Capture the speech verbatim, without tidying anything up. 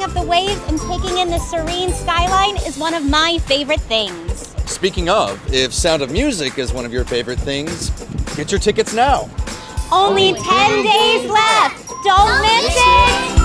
of the waves and taking in the serene skyline is one of my favorite things. Speaking of, if Sound of Music is one of your favorite things, get your tickets now. Only ten days left. Don't miss it.